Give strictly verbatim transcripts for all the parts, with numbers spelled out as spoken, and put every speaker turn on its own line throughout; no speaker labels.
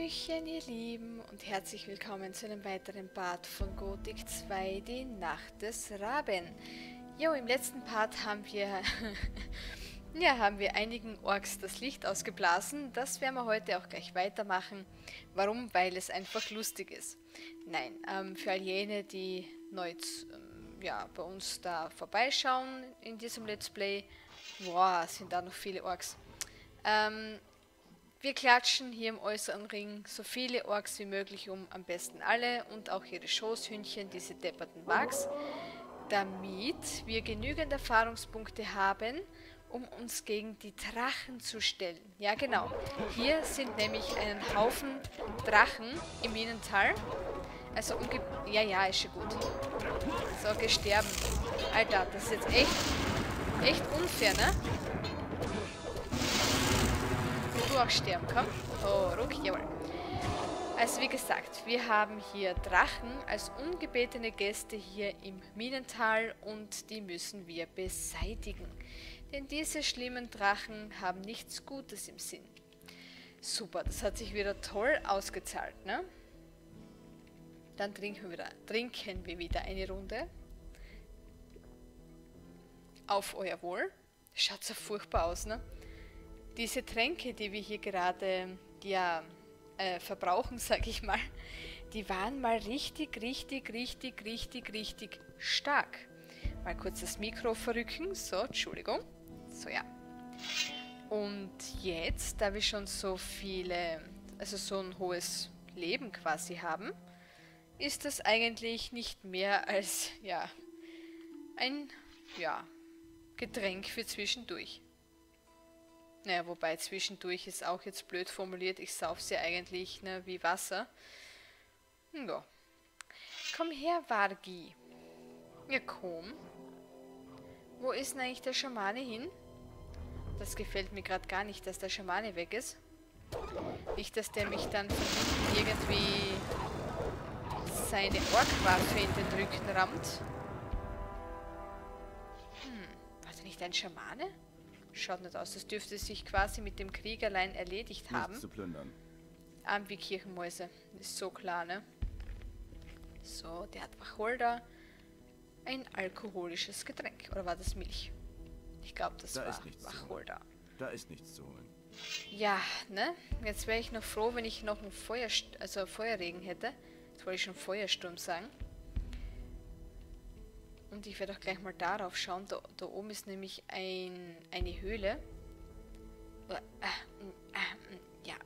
Hallöchen, ihr Lieben, und herzlich willkommen zu einem weiteren Part von Gothic zwei, die Nacht des Raben. Jo, im letzten Part haben wir, ja, haben wir einigen Orks das Licht ausgeblasen. Das werden wir heute auch gleich weitermachen. Warum? Weil es einfach lustig ist. Nein, ähm, für all jene, die neu ähm, ja, bei uns da vorbeischauen in diesem Let's Play. Boah, sind da noch viele Orks. Ähm, Wir klatschen hier im äußeren Ring so viele Orks wie möglich um, am besten alle und auch ihre Schoßhündchen, diese depperten Wags, damit wir genügend Erfahrungspunkte haben, um uns gegen die Drachen zu stellen. Ja genau, hier sind nämlich einen Haufen Drachen im Minental. Also umge... Ja, ja, ist schon gut. So, gesterben. Alter, das ist jetzt echt, echt unfair, ne? Du auch sterben, komm. Oh, ruck, jawohl. Also wie gesagt, wir haben hier Drachen als ungebetene Gäste hier im Minental und die müssen wir beseitigen. Denn diese schlimmen Drachen haben nichts Gutes im Sinn. Super, das hat sich wieder toll ausgezahlt, ne? Dann trinken wir wieder, trinken wir wieder eine Runde. Auf euer Wohl. Schaut so furchtbar aus, ne? Diese Tränke, die wir hier gerade ja, äh, verbrauchen, sag ich mal, die waren mal richtig, richtig, richtig, richtig, richtig stark. Mal kurz das Mikro verrücken. So, Entschuldigung. So, ja. Und jetzt, da wir schon so viele, also so ein hohes Leben quasi haben, ist das eigentlich nicht mehr als, ja, ein, ja, Getränk für zwischendurch. Naja, wobei zwischendurch ist auch jetzt blöd formuliert, ich sauf sie eigentlich ne, wie Wasser. Ja. Komm her, Vargi. Ja, komm. Wo ist denn eigentlich der Schamane hin? Das gefällt mir gerade gar nicht, dass der Schamane weg ist. Nicht, dass der mich dann von hinten irgendwie seine Orkwaffe in den Rücken rammt. Hm, war der nicht ein Schamane? Schaut nicht aus, das dürfte sich quasi mit dem Krieg allein erledigt haben.
Nichts zu plündern.
Arm wie Kirchenmäuse, ist so klar, ne? So, der hat Wacholder. Ein alkoholisches Getränk. Oder war das Milch? Ich glaube, das
Da
war
ist nichts
Wacholder.
zu holen. Da ist nichts zu holen.
Ja, ne? Jetzt wäre ich noch froh, wenn ich noch einen Feuer, also Feuerregen hätte. Jetzt wollte ich schon Feuersturm sagen. Und ich werde auch gleich mal darauf schauen. Da, da oben ist nämlich ein, eine Höhle. Äh, äh, äh, ja.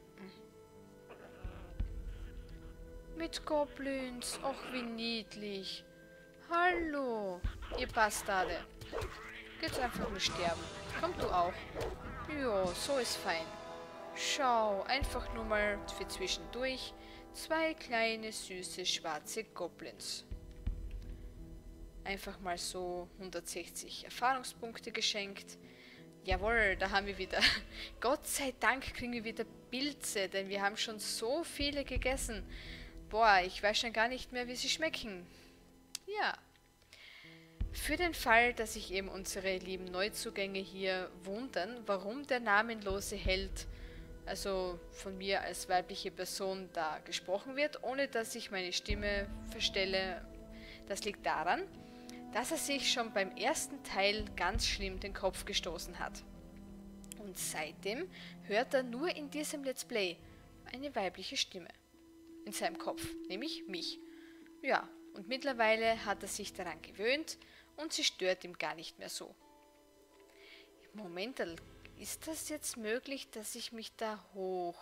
Mit Goblins. Och, wie niedlich. Hallo, ihr Bastarde. Geht's einfach nur sterben. Komm du auch. Jo, so ist fein. Schau, einfach nur mal für zwischendurch. Zwei kleine, süße, schwarze Goblins. Einfach mal so hundertsechzig Erfahrungspunkte geschenkt. Jawohl, da haben wir wieder. Gott sei Dank kriegen wir wieder Pilze, denn wir haben schon so viele gegessen. Boah, ich weiß schon gar nicht mehr, wie sie schmecken. Ja. Für den Fall, dass sich eben unsere lieben Neuzugänge hier wundern, warum der namenlose Held, also von mir als weibliche Person, da gesprochen wird, ohne dass ich meine Stimme verstelle, das liegt daran, dass er sich schon beim ersten Teil ganz schlimm den Kopf gestoßen hat. Und seitdem hört er nur in diesem Let's Play eine weibliche Stimme in seinem Kopf, nämlich mich. Ja, und mittlerweile hat er sich daran gewöhnt und sie stört ihm gar nicht mehr so. Moment, ist das jetzt möglich, dass ich mich da hoch...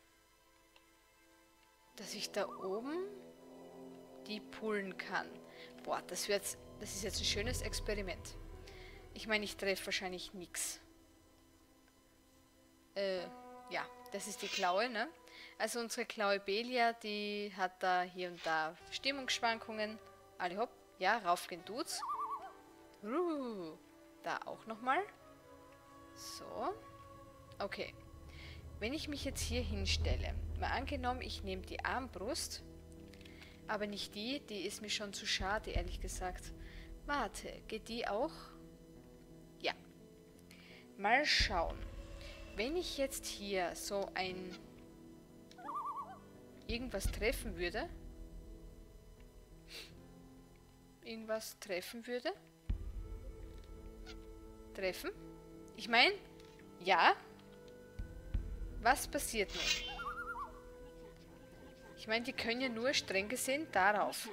dass ich da oben die pullen kann? Boah, das wird... Das ist jetzt ein schönes Experiment. Ich meine, ich treffe wahrscheinlich nichts. Äh, ja, das ist die Klaue, ne? Also unsere Klaue Belia, die hat da hier und da Stimmungsschwankungen. Alle hopp, ja, raufgehen tut's. Uh, da auch nochmal. So. Okay. Wenn ich mich jetzt hier hinstelle, mal angenommen, ich nehme die Armbrust, aber nicht die, die ist mir schon zu schade, ehrlich gesagt. Warte, geht die auch? Ja. Mal schauen. Wenn ich jetzt hier so ein irgendwas treffen würde. Irgendwas treffen würde. Treffen? Ich meine, ja. Was passiert nun? Ich meine, die können ja nur streng gesehen darauf.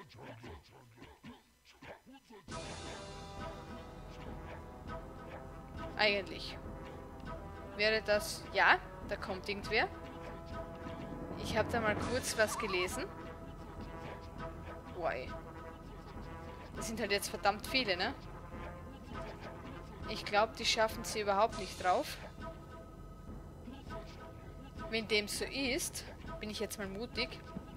Eigentlich. Wäre das... Ja, da kommt irgendwer. Ich habe da mal kurz was gelesen. Boah, ey. Das sind halt jetzt verdammt viele, ne? Ich glaube, die schaffen sie überhaupt nicht drauf. Wenn dem so ist, bin ich jetzt mal mutig.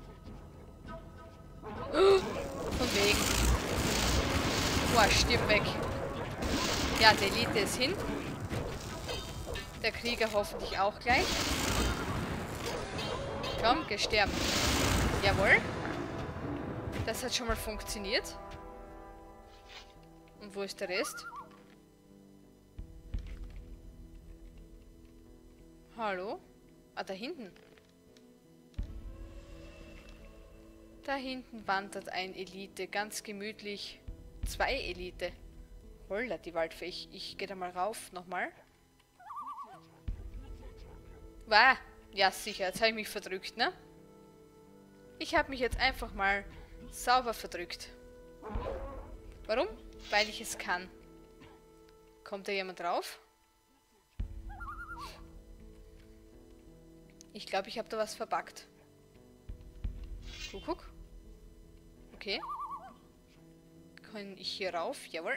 Oh, von wegen. Boah, stirb weg. Ja, der Elite ist hin. Der Krieger hoffentlich auch gleich. Komm, gesterben. Jawohl. Das hat schon mal funktioniert. Und wo ist der Rest? Hallo? Ah, da hinten. Da hinten wandert ein Elite. Ganz gemütlich. Zwei Elite. Holla, die Waldfee. Ich, ich gehe da mal rauf. Nochmal. Wah. Ja, sicher. Jetzt habe ich mich verdrückt, ne? Ich habe mich jetzt einfach mal sauber verdrückt. Warum? Weil ich es kann. Kommt da jemand drauf? Ich glaube, ich habe da was verbuggt. Kuckuck. Okay. Kann ich hier rauf? Jawohl.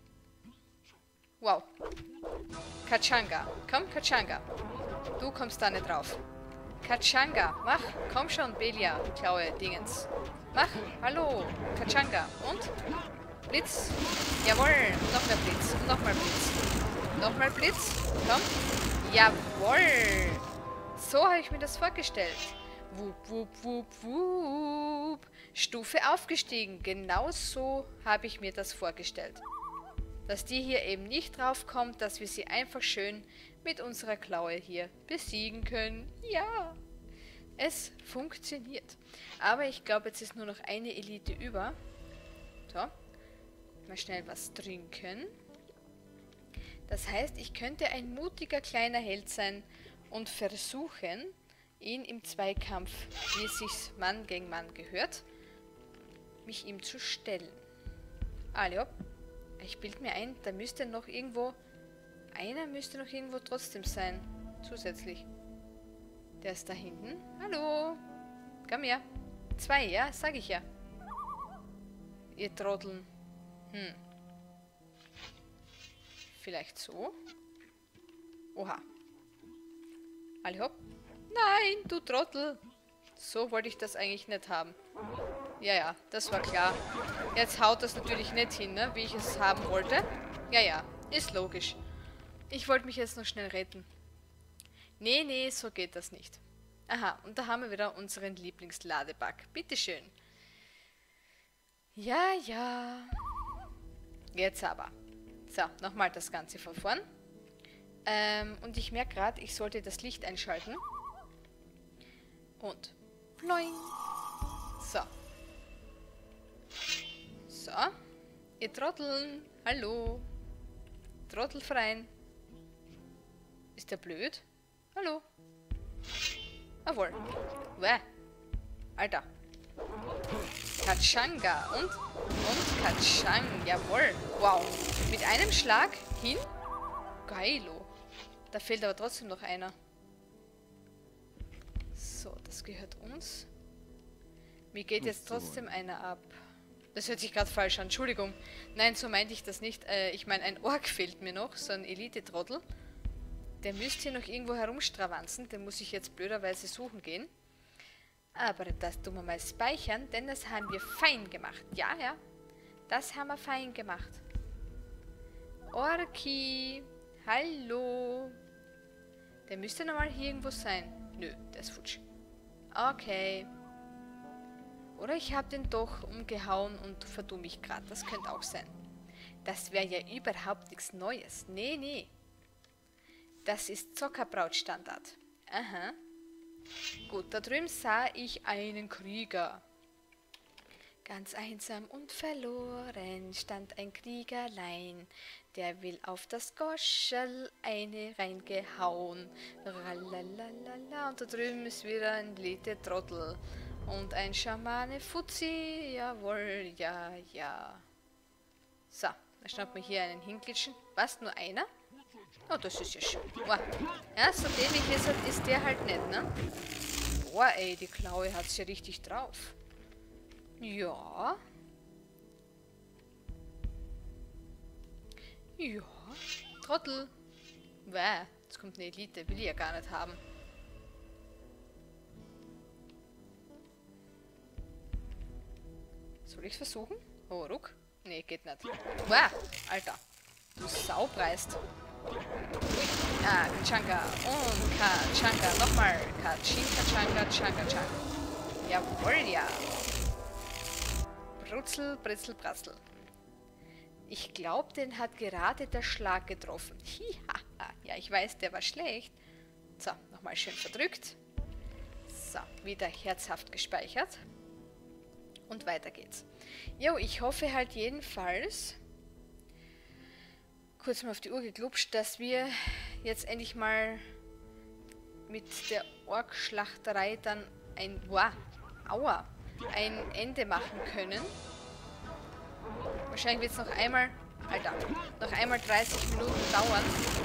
Wow. Kachanga. Komm, Kachanga. Du kommst da nicht drauf. Kachanga. Mach. Komm schon, Belia. Klaue Dingens. Mach. Hallo. Kachanga. Und? Blitz. Jawohl. Noch mehr Blitz. Und nochmal Blitz. Nochmal Blitz. Komm. Jawohl. So habe ich mir das vorgestellt. Wup, wup, wup, wup. Stufe aufgestiegen. Genau so habe ich mir das vorgestellt. Dass die hier eben nicht drauf kommt, dass wir sie einfach schön mit unserer Klaue hier besiegen können. Ja, es funktioniert. Aber ich glaube, jetzt ist nur noch eine Elite über. So, mal schnell was trinken. Das heißt, ich könnte ein mutiger kleiner Held sein und versuchen, ihn im Zweikampf, wie es sich Mann gegen Mann gehört, mich ihm zu stellen. Also, ich bilde mir ein, da müsste noch irgendwo, einer müsste noch irgendwo trotzdem sein, zusätzlich. Der ist da hinten. Hallo, komm her. Zwei, ja, sag ich ja. Ihr Trotteln. Hm. Vielleicht so? Oha. Alle hopp. Nein, du Trottel. So wollte ich das eigentlich nicht haben. Ja, ja, das war klar. Jetzt haut das natürlich nicht hin, ne, wie ich es haben wollte. Ja, ja, ist logisch. Ich wollte mich jetzt noch schnell retten. Nee, nee, so geht das nicht. Aha, und da haben wir wieder unseren Lieblingsladeback. Bitteschön. Ja, ja. Jetzt aber. So, nochmal das Ganze von vorn. Ähm, und ich merke gerade, ich sollte das Licht einschalten. Und ploing. So. So. Ihr Trotteln. Hallo. Trottelfreien. Ist der blöd? Hallo. Jawohl. Wäh. Alter. Kachanga. Und? Und Kachang. Jawohl. Wow. Mit einem Schlag hin. Geilo. Da fehlt aber trotzdem noch einer. So, das gehört uns. Mir geht jetzt trotzdem einer ab. Das hört sich gerade falsch an. Entschuldigung. Nein, so meinte ich das nicht. Äh, ich meine, ein Ork fehlt mir noch. So ein Elite-Trottel. Der müsste hier noch irgendwo herumstravanzen. Den muss ich jetzt blöderweise suchen gehen. Aber das tun wir mal speichern, denn das haben wir fein gemacht. Ja, ja. Das haben wir fein gemacht. Orki. Hallo. Der müsste nochmal hier irgendwo sein. Nö, der ist futsch. Okay. Oder ich habe den doch umgehauen und verdumme mich gerade. Das könnte auch sein. Das wäre ja überhaupt nichts Neues. Nee, nee. Das ist Zockerbraut-Standard. Aha. Gut, da drüben sah ich einen Krieger. Ganz einsam und verloren stand ein Kriegerlein, der will auf das Goschel eine reingehauen. Ralalala. Und da drüben ist wieder ein Lete Trottel. Und ein Schamane Fuzzi, jawohl, ja, ja. So, dann schnappt man hier einen hinklitschen. Was, nur einer? Oh, das ist ja schön. Wow. Ja, so dämlich ist, ist der halt nicht, ne? Boah, ey, die Klaue hat's ja richtig drauf. Ja. Ja. Trottel. Wäh, jetzt kommt eine Elite. Will ich ja gar nicht haben. Soll ich's versuchen? Oh, ruck. Nee, geht nicht. Wäh, Alter. Du Saupreist. Ui. Ah, Kachanka. Und Kachanka. Nochmal. Kachin, Kachanka, Chanka, Chanka. Jawohl, ja. Brutzel, Britzel, Bratzel. Ich glaube, den hat gerade der Schlag getroffen. Hihaha. Ja, ich weiß, der war schlecht. So, nochmal schön verdrückt. So, wieder herzhaft gespeichert. Und weiter geht's. Jo, ich hoffe halt jedenfalls, kurz mal auf die Uhr geklupscht, dass wir jetzt endlich mal mit der Orkschlachterei dann ein... Wow, aua. ein Ende machen können. Wahrscheinlich wird es noch einmal, Alter, noch einmal dreißig Minuten dauern.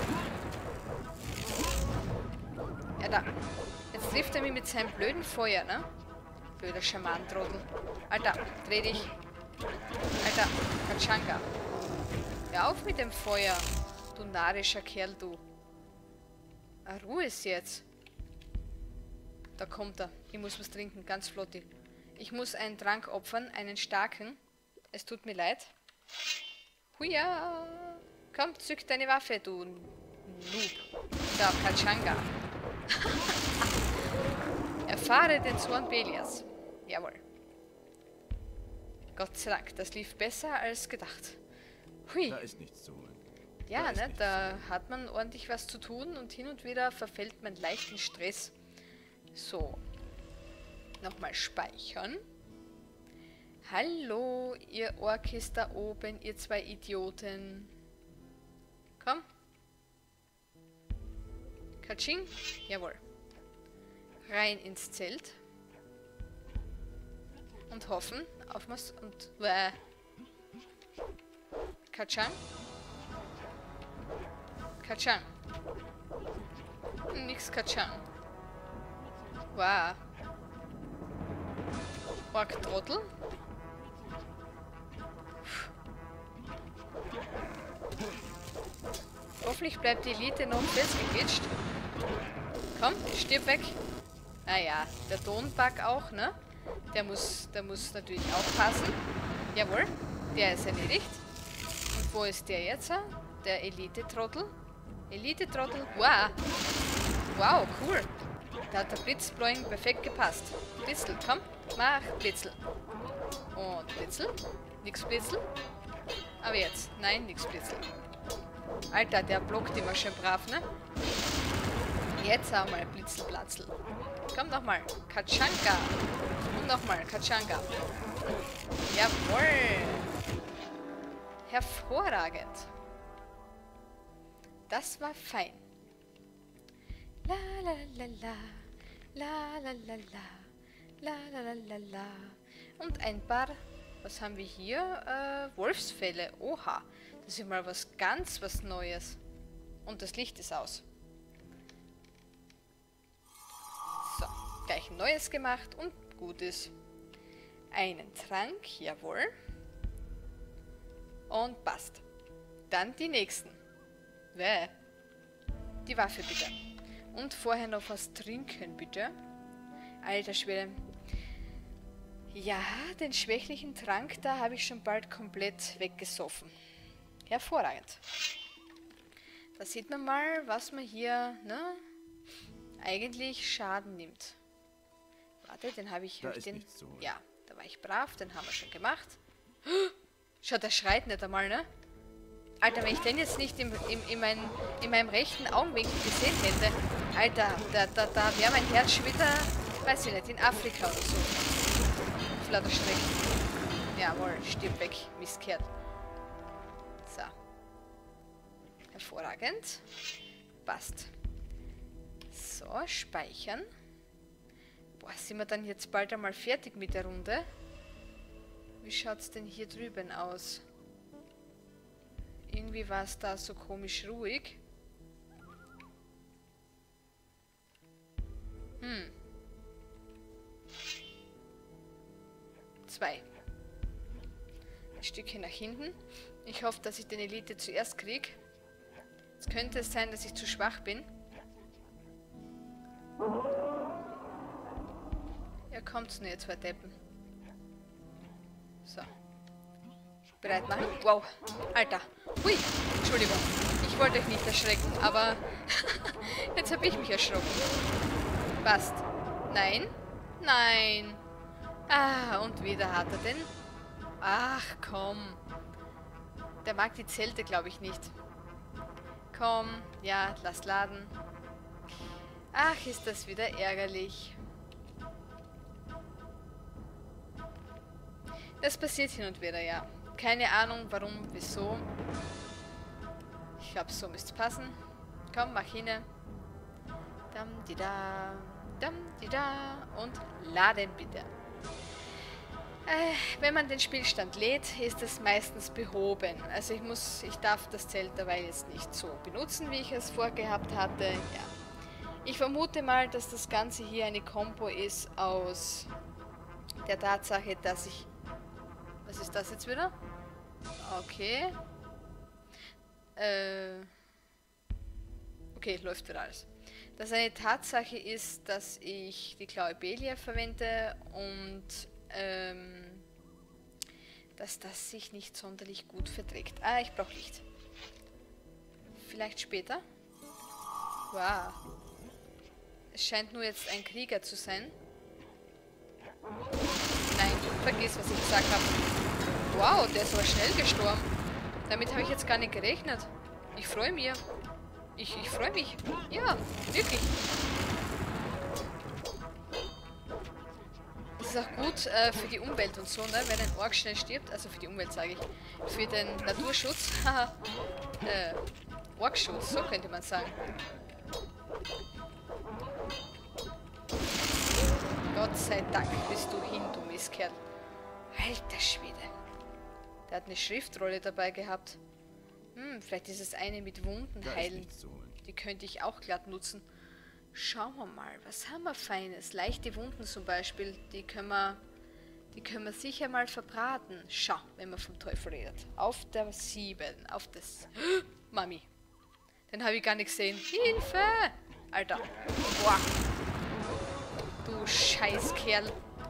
Ja, da. Jetzt trifft er mich mit seinem blöden Feuer, ne? Blöder Schamantrottel. Alter, dreh dich. Alter, Kachanka. Hör auf mit dem Feuer, du narischer Kerl, du. Ah, Ruhe ist jetzt. Da kommt er. Ich muss was trinken, ganz flotti. Ich muss einen Trank opfern, einen starken. Es tut mir leid. Huja! Komm, zück deine Waffe, du Noob. Da, Kachanka. Erfahre den Zorn Belias. Jawohl. Gott sei Dank, das lief besser als gedacht. Hui.
Da ist nichts zu holen.
Ja,
da
ne, da hat man ordentlich was zu tun und hin und wieder verfällt man leicht in Stress. So. Nochmal speichern. Hallo, ihr Orkis da oben, ihr zwei Idioten. Komm. Katsching. Jawohl. Rein ins Zelt. Und hoffen auf was und... Äh, Katschang. Katschang. Nix Katschang. Wow. Ork-Trottel. Hoffentlich bleibt die Elite noch festgeglitscht. Komm, stirb weg. Naja, der Tonbug auch, ne? Der muss, der muss natürlich aufpassen. Jawohl, der ist erledigt. Und wo ist der jetzt? Der Elite-Trottel. Elite-Trottel. Wow. Wow, cool. Da hat der Blitzblowing perfekt gepasst. Blitzel, komm. Mach Blitzel. Und Blitzel. Nix Blitzel. Aber jetzt. Nein, nix Blitzel. Alter, der blockt immer schön brav, ne? Jetzt haben wir Blitzelplatzel. Komm nochmal. Kachanka. Und nochmal. Kachanka. Jawohl. Hervorragend. Das war fein. La la la la. La la la la. La la la la la. Und ein paar, was haben wir hier? Äh, Wolfsfälle. Oha. Das ist mal was ganz was Neues. Und das Licht ist aus. So, gleich ein neues gemacht und gut ist. Einen Trank, jawohl. Und passt. Dann die nächsten. Bäh. Die Waffe bitte. Und vorher noch was trinken, bitte. Alter Schwede. Ja, den schwächlichen Trank, da habe ich schon bald komplett weggesoffen. Hervorragend. Da sieht man mal, was man hier, ne, eigentlich Schaden nimmt. Warte, den habe ich...
Da
hab ich
ist
den,
nichts zu holen.
ja, da war ich brav, den haben wir schon gemacht. Schau, der schreit nicht einmal, ne? Alter, wenn ich den jetzt nicht im, im, in, mein, in meinem rechten Augenwinkel gesehen hätte, Alter, da, da, da wäre mein Herz schon wieder, weiß ich nicht, in Afrika oder so. Flatterstrecken. Jawohl, stirb weg, Mistkerl. So. Hervorragend. Passt. So, speichern. Boah, sind wir dann jetzt bald einmal fertig mit der Runde? Wie schaut's denn hier drüben aus? Irgendwie war es da so komisch ruhig. Hm. Zwei. Ein Stückchen nach hinten. Ich hoffe, dass ich den Elite zuerst kriege. Es könnte es sein, dass ich zu schwach bin. Ja, kommt's nur, ihr zwei Deppen. So. Bereit machen. Wow. Alter. Hui. Entschuldigung. Ich wollte euch nicht erschrecken, aber jetzt habe ich mich erschrocken. Passt. Nein. Nein. Ah, und wieder hat er den. Ach, komm. Der mag die Zelte, glaube ich, nicht. Komm. Ja, lass laden. Ach, ist das wieder ärgerlich. Das passiert hin und wieder, ja. Keine Ahnung, warum, wieso. Ich glaube, so müsste es passen. Komm, mach hin. Dam, di da, dam, di da. Und laden bitte. Äh, wenn man den Spielstand lädt, ist es meistens behoben. Also ich muss, ich darf das Zelt dabei jetzt nicht so benutzen, wie ich es vorgehabt hatte. Ja. Ich vermute mal, dass das Ganze hier eine Kombo ist aus der Tatsache, dass ich... Was ist das jetzt wieder? Okay. Äh... Okay, läuft wieder alles. Dass eine Tatsache ist, dass ich die Klaubelia verwende und ähm, dass das sich nicht sonderlich gut verträgt. Ah, ich brauche Licht. Vielleicht später? Wow. Es scheint nur jetzt ein Krieger zu sein. Nein, vergiss, was ich gesagt habe. Wow, der ist aber schnell gestorben. Damit habe ich jetzt gar nicht gerechnet. Ich freue mich. Ich, ich freue mich. Ja, wirklich. Das ist auch gut äh, für die Umwelt und so, ne? Wenn ein Ork schnell stirbt. Also für die Umwelt, sage ich. Für den Naturschutz. Haha. äh, Orkschutz, so könnte man sagen. Gott sei Dank bist du hin, du Mistkerl. Alter Schwede. Der hat eine Schriftrolle dabei gehabt. Hm, vielleicht ist es eine mit Wunden heilen. Die könnte ich auch glatt nutzen. Schauen wir mal, was haben wir Feines? Leichte Wunden zum Beispiel, die können wir, die können wir sicher mal verbraten. Schau, wenn man vom Teufel redet. Auf der sieben, auf das... Mami. Den habe ich gar nicht gesehen. Hilfe! Alter. Boah. Du Scheißkerl.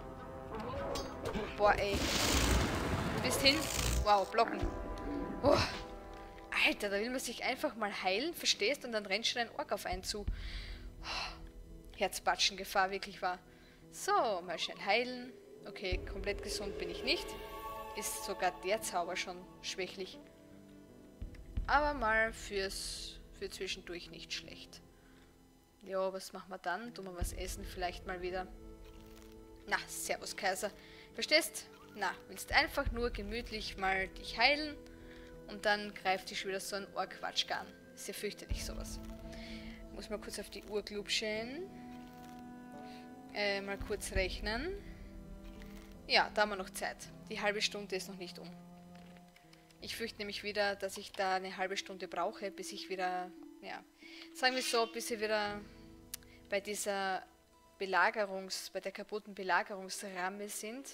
Boah, ey. Du bist hin. Wow, blocken. Oh. Alter, da will man sich einfach mal heilen, verstehst? Und dann rennt schon ein Ork auf einen zu. Oh. Herzbatschengefahr wirklich war. So, mal schnell heilen. Okay, komplett gesund bin ich nicht. Ist sogar der Zauber schon schwächlich. Aber mal fürs für zwischendurch nicht schlecht. Ja, was machen wir dann? Tun wir was essen vielleicht mal wieder. Na, servus Kaiser. Verstehst? Na, willst einfach nur gemütlich mal dich heilen und dann greift dich wieder so ein Ork-Quatsch an. Ist ja fürchterlich sowas. Muss mal kurz auf die Uhr glubschen. Äh, mal kurz rechnen. Ja, da haben wir noch Zeit. Die halbe Stunde ist noch nicht um. Ich fürchte nämlich wieder, dass ich da eine halbe Stunde brauche, bis ich wieder, ja, sagen wir so, bis wir wieder bei dieser Belagerungs, bei der kaputten Belagerungsramme sind.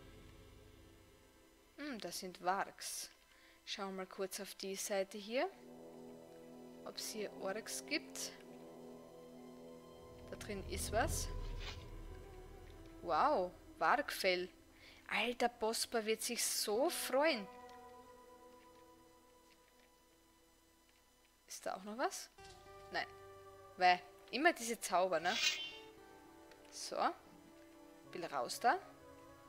Hm, das sind Wargs. Schauen wir mal kurz auf die Seite hier, ob es hier Orks gibt. Da drin ist was. Wow, Wargfell. Alter, Bospa wird sich so freuen. Ist da auch noch was? Nein. Weil immer diese Zauber, ne? So. Will raus da.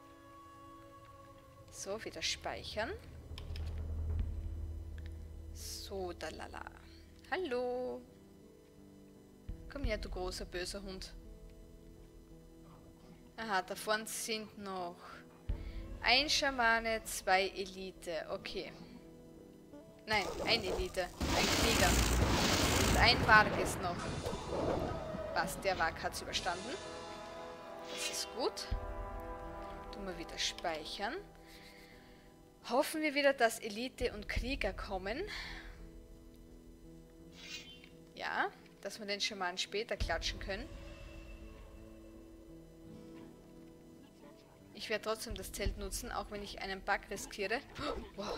So, wieder speichern. So, da lala. Hallo. Komm her, du großer böser Hund. Aha, da vorne sind noch ein Schamane, zwei Elite. Okay. Nein, ein Elite. Ein Krieger. Und ein Varg ist noch. Was, der Varg hat es überstanden. Das ist gut. Tun wir wieder speichern. Hoffen wir wieder, dass Elite und Krieger kommen. Ja, dass wir den Schamanen später klatschen können. Ich werde trotzdem das Zelt nutzen, auch wenn ich einen Bug riskiere. Wow.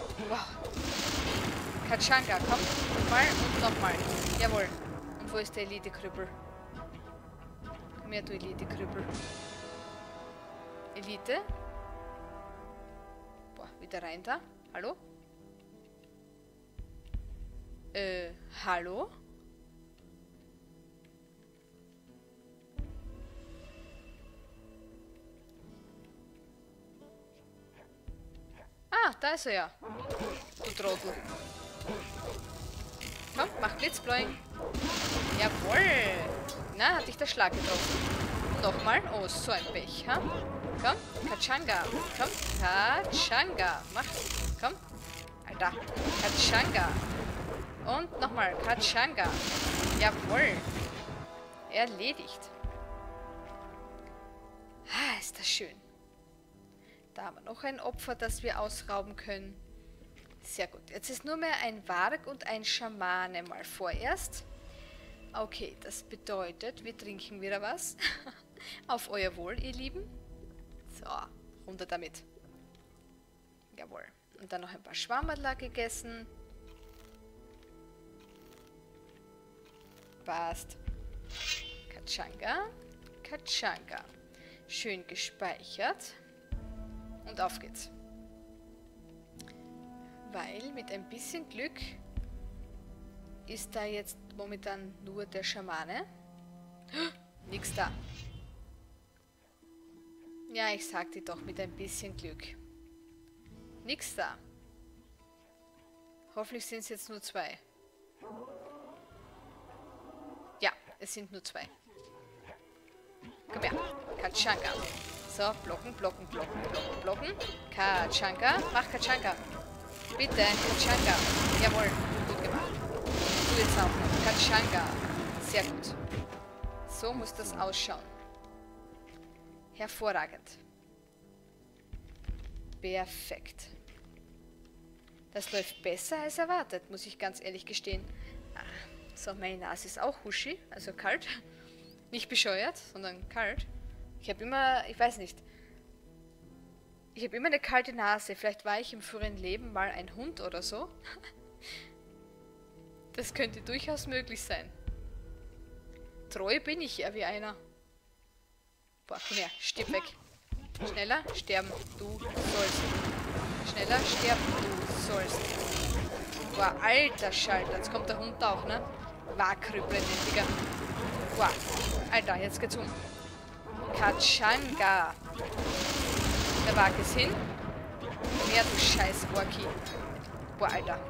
Wow. Katschanga, komm. Nochmal und nochmal. Jawohl. Und wo ist der Elite-Krüppel? Komm her, du Elite-Krüppel. Elite? Boah, wieder rein da. Hallo? Äh, hallo? Ah, da ist er ja. Du Trottel. Komm, mach Blitzbläuing. Jawohl. Na, hat dich der Schlag getroffen. Nochmal. Oh, so ein Pech, ha? Komm, Katschanga. Komm, Katschanga. Mach. Komm. Alter. Katschanga. Und nochmal. Katschanga. Jawohl. Erledigt. Ah, ist das schön. Da haben wir noch ein Opfer, das wir ausrauben können. Sehr gut. Jetzt ist nur mehr ein Varg und ein Schamane mal vorerst. Okay, das bedeutet, wir trinken wieder was. Auf euer Wohl, ihr Lieben. So, runter damit. Jawohl. Und dann noch ein paar Schwammerla gegessen. Passt. Katschanga. Katschanga. Schön gespeichert. Und auf geht's. Weil mit ein bisschen Glück ist da jetzt momentan nur der Schamane. Nix da. Ja, ich sagte doch, mit ein bisschen Glück. Nix da. Hoffentlich sind es jetzt nur zwei. Ja, es sind nur zwei. Komm her. Katschanga. So, blocken, blocken, blocken, blocken, blocken. Katschanga. Mach Katschanga. Bitte, Katschanga. Jawohl, gut gemacht. Du jetzt auch noch. Katschanga. Sehr gut. So muss das ausschauen. Hervorragend. Perfekt. Das läuft besser als erwartet, muss ich ganz ehrlich gestehen. Ah, so, meine Nase ist auch huschi, also kalt. Nicht bescheuert, sondern kalt. Ich habe immer, ich weiß nicht, ich habe immer eine kalte Nase. Vielleicht war ich im früheren Leben mal ein Hund oder so. Das könnte durchaus möglich sein. Treu bin ich ja wie einer. Boah, komm her, stirb weg. Schneller sterben, du sollst. Schneller sterben, du sollst. Boah, alter Schalter, jetzt kommt der Hund auch, ne? Wagkrüppel, Digga. Boah, Alter, jetzt geht's um. Katschanga. Der Wag ist hin. Komm her, du scheiß Orki. Boah, Alter.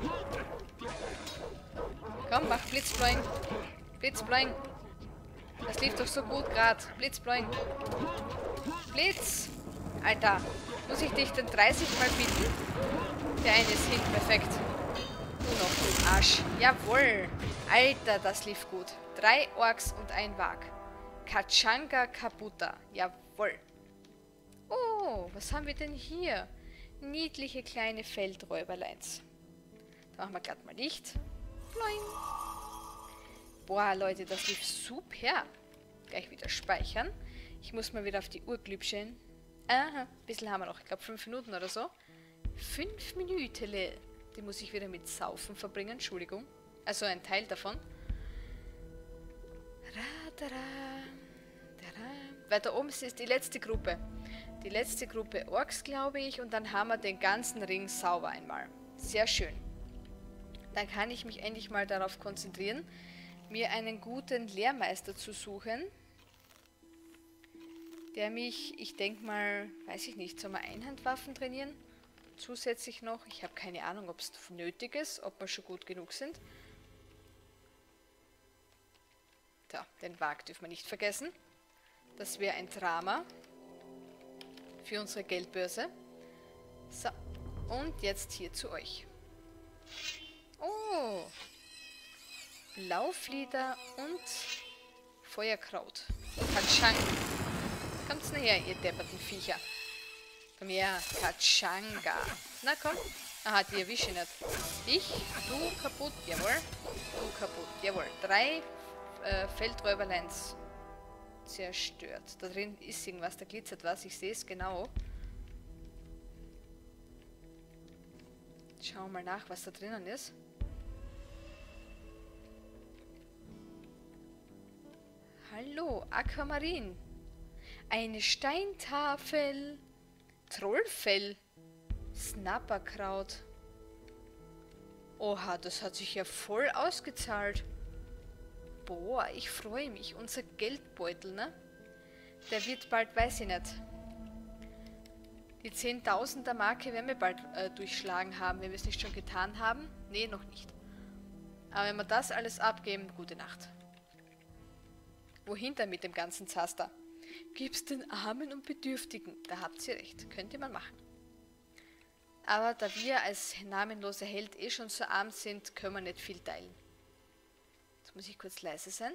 Komm, mach Blitzbläuing. Blitzbläuing. Das lief doch so gut gerade. Blitzbläuing. Blitz. Alter, muss ich dich denn dreißig Mal bitten? Der eine ist hin, perfekt. Du noch, du Arsch. Jawohl. Alter, das lief gut. Drei Orks und ein Wag. Katschanga Kabuta. Jawohl. Oh, was haben wir denn hier? Niedliche kleine Feldräuberleins. Da machen wir glatt mal Licht. Bloing. Boah, Leute, das lief super. Gleich wieder speichern. Ich muss mal wieder auf die Uhr glübschen. Aha, ein bisschen haben wir noch. Ich glaube fünf Minuten oder so. Fünf Minuten. Die muss ich wieder mit Saufen verbringen. Entschuldigung. Also ein Teil davon. Weiter oben ist die letzte Gruppe. Die letzte Gruppe Orks, glaube ich. Und dann haben wir den ganzen Ring sauber einmal. Sehr schön. Dann kann ich mich endlich mal darauf konzentrieren, mir einen guten Lehrmeister zu suchen, der mich, ich denke mal, weiß ich nicht, soll man Einhandwaffen trainieren? zusätzlich noch. Ich habe keine Ahnung, ob es nötig ist, ob wir schon gut genug sind. So, den Wag dürfen wir nicht vergessen. Das wäre ein Drama für unsere Geldbörse. So, und jetzt hier zu euch. Oh, Lauflieder und Feuerkraut. Katschang. Kommt's näher, ihr depperten Viecher. Komm her, Katschanga. Na komm. Aha, die erwische ich nicht. Ich, du kaputt, jawohl. Du kaputt, jawohl. Drei äh, Feldräuberleins zerstört. Da drin ist irgendwas, da glitzert was. Ich sehe es genau. Schauen wir mal nach, was da drinnen ist. Hallo, Aquamarin. Eine Steintafel. Trollfell. Snapperkraut. Oha, das hat sich ja voll ausgezahlt. Boah, ich freue mich. Unser Geldbeutel, ne? Der wird bald, weiß ich nicht. Die zehntausender Marke werden wir bald äh, durchschlagen haben, wenn wir es nicht schon getan haben. Nee, noch nicht. Aber wenn wir das alles abgeben, gute Nacht. Wohin denn mit dem ganzen Zaster? Gib's den Armen und Bedürftigen. Da habt ihr recht. Könnt ihr mal machen. Aber da wir als namenloser Held eh schon so arm sind, können wir nicht viel teilen. Jetzt muss ich kurz leise sein.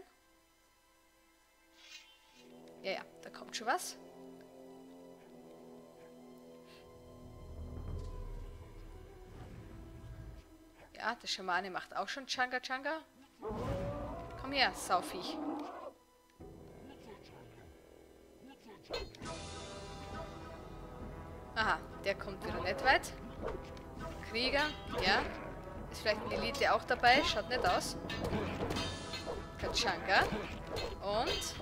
Ja, ja, da kommt schon was. Ja, der Schamane macht auch schon Changa Changa. Komm her, Sauviech. Aha, der kommt wieder nicht weit. Krieger, ja. Ist vielleicht ein Elite auch dabei, schaut nicht aus. Katschanga. Und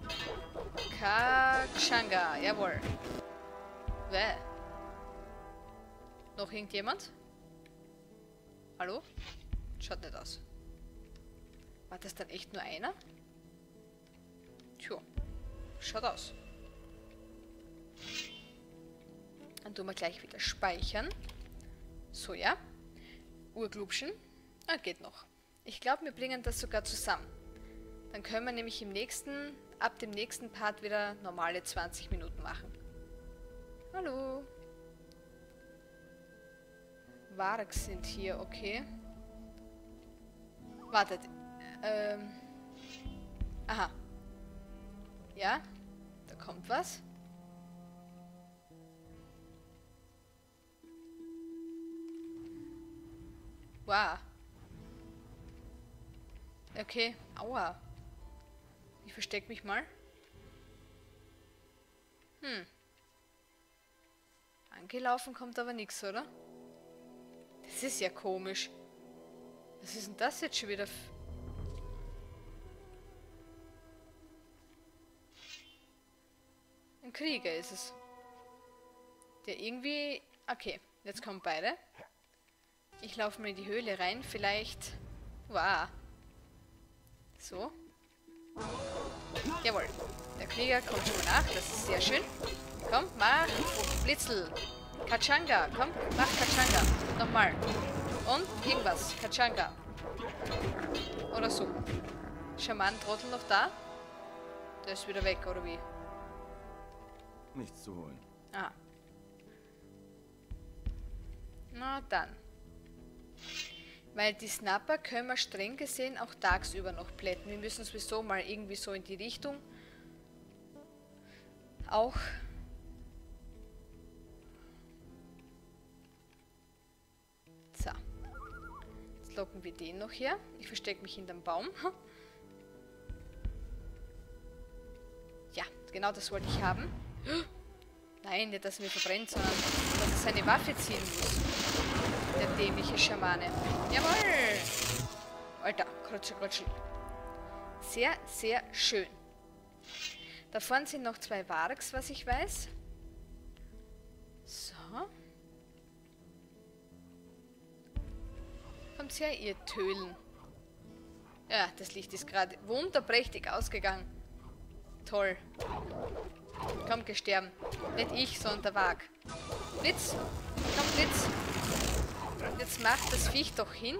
Katschanga, jawohl. Wäh. Noch irgendjemand? Hallo? Schaut nicht aus. War das dann echt nur einer? Tja, schaut aus. Dann tun wir gleich wieder speichern. So, ja. Urglubschen. Ah, geht noch. Ich glaube, wir bringen das sogar zusammen. Dann können wir nämlich im nächsten, ab dem nächsten Part wieder normale zwanzig Minuten machen. Hallo. Wargs sind hier, okay. Wartet. Ähm. Aha. Ja, da kommt was. Wow. Okay, aua. Ich verstecke mich mal. Hm. Angelaufen kommt aber nichts, oder? Das ist ja komisch. Was ist denn das jetzt schon wieder? F Ein Krieger ist es. Der irgendwie... Okay, jetzt kommen beide. Ich laufe mal in die Höhle rein. Vielleicht... Wow. So. Jawohl. Der Krieger kommt schon mal nach. Das ist sehr schön. Komm, mach. Blitzel. Katschanga. Komm, mach Katschanga. Nochmal. Und irgendwas. Katschanga. Oder so. Schaman-Trottel noch da? Der ist wieder weg, oder wie?
Nichts zu holen.
Ah. Na dann. Weil die Snapper können wir streng gesehen auch tagsüber noch plätten. Wir müssen sowieso mal irgendwie so in die Richtung auch so. Jetzt locken wir den noch her. Ich verstecke mich hinterm Baum. Ja, genau das wollte ich haben. Nein, nicht, dass er mir verbrennt, sondern dass er seine Waffe ziehen muss. Der dämliche Schamane. Jawohl! Alter, krutschel, krutschel. Sehr, sehr schön. Da vorne sind noch zwei Wargs, was ich weiß. So. Kommt her, ihr Tölen. Ja, das Licht ist gerade wunderprächtig ausgegangen. Toll. Komm, gesterben. Nicht ich, sondern der Wag. Blitz. Komm, Blitz. Jetzt macht das Viech doch hin.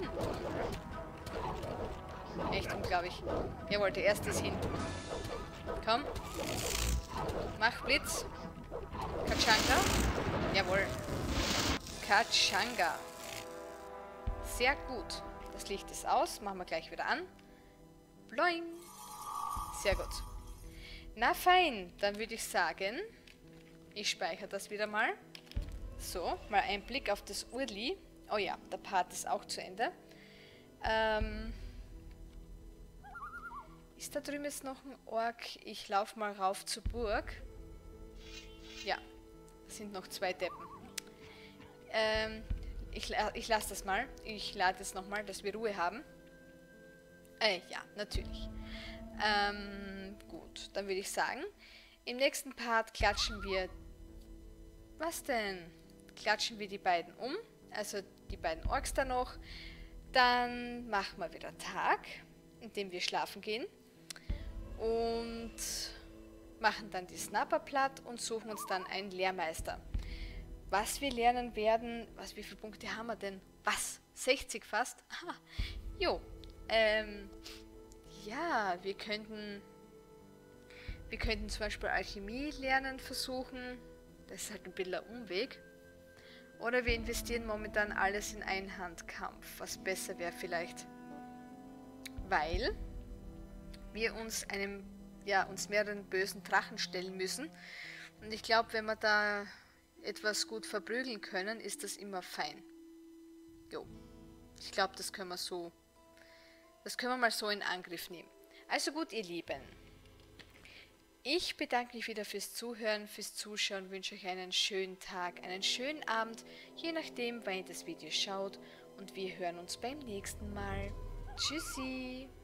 Echt unglaublich. Jawohl, der erste ist hin. Komm. Mach Blitz. Kachanga. Jawohl. Kachanga. Sehr gut. Das Licht ist aus. Machen wir gleich wieder an. Bloing. Sehr gut. Na fein. Dann würde ich sagen, ich speichere das wieder mal. So, mal ein Blick auf das Urli. Oh ja, der Part ist auch zu Ende. Ähm... Ist da drüben jetzt noch ein Ork? Ich laufe mal rauf zur Burg. Ja, das sind noch zwei Deppen. Ähm, ich, ich lasse das mal. Ich lade es nochmal, dass wir Ruhe haben. Äh, ja, natürlich. Ähm, gut, dann würde ich sagen, im nächsten Part klatschen wir... Was denn? Klatschen wir die beiden um. Also die beiden Orks da noch. Dann machen wir wieder Tag, indem wir schlafen gehen. Und machen dann die Snapper platt und suchen uns dann einen Lehrmeister. Was wir lernen werden, was, wie viele Punkte haben wir denn? Was? sechzig fast? Aha. Jo. Ähm, ja, wir könnten, wir könnten zum Beispiel Alchemie lernen versuchen. Das ist halt ein bisschen ein Umweg. Oder wir investieren momentan alles in Einhandkampf, was besser wäre vielleicht. Weil wir uns einem, ja, uns mehreren bösen Drachen stellen müssen. Und ich glaube, wenn wir da etwas gut verprügeln können, ist das immer fein. Jo. Ich glaube, das können wir so, das können wir mal so in Angriff nehmen. Also gut, ihr Lieben. Ich bedanke mich wieder fürs Zuhören, fürs Zuschauen, wünsche euch einen schönen Tag, einen schönen Abend, je nachdem, wann ihr das Video schaut. Und wir hören uns beim nächsten Mal. Tschüssi!